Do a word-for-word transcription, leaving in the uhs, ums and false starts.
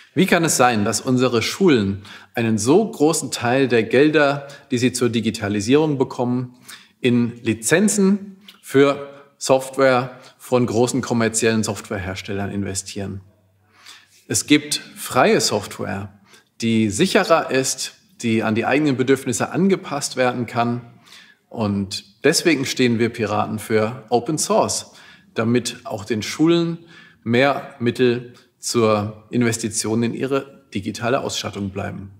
Wie kann es sein, dass unsere Schulen einen so großen Teil der Gelder, die sie zur Digitalisierung bekommen, in Lizenzen für Software von großen kommerziellen Softwareherstellern investieren? Es gibt freie Software, die sicherer ist, die an die eigenen Bedürfnisse angepasst werden kann. Und deswegen stehen wir Piraten für Open Source, damit auch den Schulen mehr Mittel zur Investition in ihre digitale Ausstattung bleiben.